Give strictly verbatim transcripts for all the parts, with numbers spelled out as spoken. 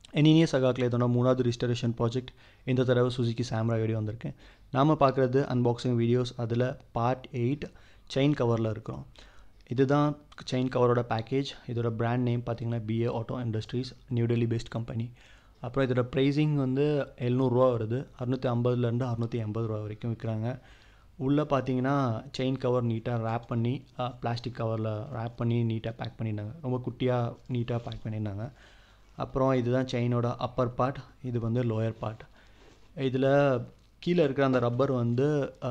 எனினிய சகாக்கில் இதோட மூணாவது restoration project. இந்த தடவை சுசுகி சாம்ரா வீடியோ வந்திருக்கேன். நாம் பார்க்குறது அன்பாக்சிங் வீடியோஸ். அதில் பார்ட் எயிட் செயின் கவரில் இருக்கிறோம். இதுதான் செயின் கவரோட பேக்கேஜ். இதோட பிராண்ட் நேம் பார்த்திங்கன்னா PA auto industries, new Delhi based company. அப்புறம் இதோட ப்ரைஸிங் வந்து எழுநூறுவா வருது. அறுநூற்றி ஐம்பதுலேருந்து அறுநூற்றி எண்பது ரூபா வரைக்கும் விற்கிறாங்க. உள்ளே பார்த்தீங்கன்னா செயின் கவர் நீட்டாக ரேப் பண்ணி பிளாஸ்டிக் கவரில் ரேப் பண்ணி நீட்டாக பேக் பண்ணியிருந்தாங்க. ரொம்ப குட்டியாக நீட்டாக பேக் பண்ணியிருந்தாங்க. அப்புறம் இதுதான் செயினோட அப்பர் பார்ட், இது வந்து லோயர் பார்ட். இதில் கீழே இருக்கிற அந்த ரப்பர் வந்து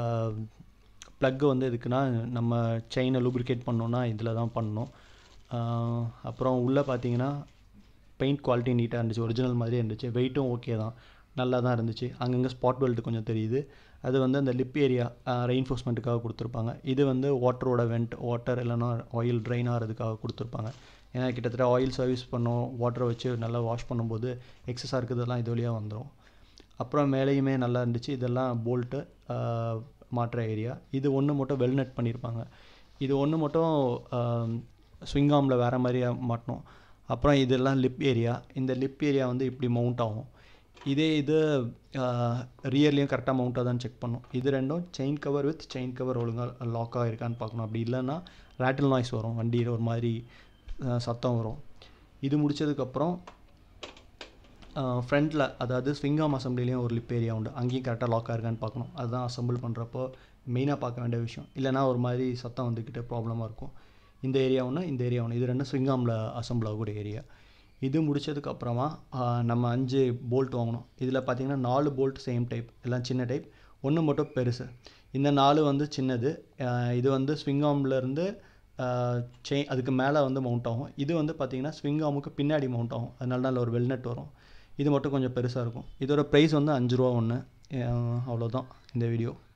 ப்ளக்கு வந்து எதுக்குன்னா நம்ம செயினை லூப்ரிகேட் பண்ணோன்னா இதில் தான் பண்ணணும். அப்புறம் உள்ளே பார்த்தீங்கன்னா பெயிண்ட் குவாலிட்டி நீட்டாக இருந்துச்சு, ஒரிஜினல் மாதிரியே இருந்துச்சு. வெயிட்டும் ஓகே தான், நல்லா தான் இருந்துச்சு. அங்கங்கே ஸ்பாட் பெல்ட் கொஞ்சம் தெரியுது. அது வந்து அந்த லிப் ஏரியா ரெயின்ஃபோர்ஸ்மெண்ட்டுக்காக கொடுத்துருப்பாங்க. இது வந்து வாட்டரோட வெண்ட், வாட்டர் இல்லைனா ஆயில் ட்ரைன் ஆகிறதுக்காக கொடுத்துருப்பாங்க. ஏன்னா கிட்டத்தட்ட ஆயில் சர்வீஸ் பண்ணோம், வாட்டரை வச்சு நல்லா வாஷ் பண்ணும்போது எக்ஸஸாக இருக்கிறதெல்லாம் இது வழியாக வந்துடும். அப்புறம் மேலேயுமே நல்லா இருந்துச்சு. இதெல்லாம் போல்ட்டு மாட்டுற ஏரியா. இது ஒன்று மட்டும் வெல்நட் பண்ணியிருப்பாங்க. இது ஒன்று மட்டும் ஸ்விங்காமில் வேறு மாதிரியாக மாட்டணும். அப்புறம் இதெல்லாம் லிப் ஏரியா. இந்த லிப் ஏரியா வந்து இப்படி மவுண்ட் ஆகும். இதே இது ரியர்லேயும் கரெக்டாக மவுண்ட்டாக தான் செக் பண்ணும். இது ரெண்டும் chain cover with chain cover ஒழுங்காக லாக்காக இருக்கான்னு பார்க்கணும். அப்படி இல்லைன்னா ரேட்டில் நாய்ஸ் வரும், வண்டியில் ஒரு மாதிரி சத்தம் வரும். இது முடித்ததுக்கப்புறம் ஃப்ரண்ட்டில், அதாவது ஸ்விங்காம் அசம்பிளிலையும் ஒரு லிப் ஏரியா உண்டு. அங்கேயும் கரெக்டாக லாக்காக இருக்கான்னு பார்க்கணும். அதுதான் அசம்பிள் பண்ணுறப்போ மெயினாக பார்க்க வேண்டிய விஷயம். இல்லைனா ஒரு மாதிரி சத்தம் வந்துக்கிட்டு ப்ராப்ளமாக இருக்கும். இந்த ஏரியா ஒன்று, இந்த ஏரியா ஒன்று, இது ரெண்டும் ஸ்விங்காமில் அசம்பிள் ஆகக்கூடிய ஏரியா. இது முடித்ததுக்கப்புறமா நம்ம அஞ்சு போல்ட் வாங்கணும். இதில் பார்த்திங்கன்னா நாலு போல்ட் சேம் டைப், எல்லாம் சின்ன டைப், ஒன்று மட்டும் பெருசு. இந்த நாலு வந்து சின்னது. இது வந்து ஸ்விங்காம்லேருந்து செயின் அதுக்கு மேலே வந்து மவுண்ட் ஆகும். இது வந்து பார்த்திங்கன்னா ஸ்விங்காமுக்கு பின்னாடி மவுண்ட் ஆகும். அதனால தான் ஒரு வெல்நட் வரும். இது மட்டும் கொஞ்சம் பெருசாக இருக்கும். இதோட ப்ரைஸ் வந்து அஞ்சு ரூபா ஒன்று. அவ்வளோதான் இந்த வீடியோ.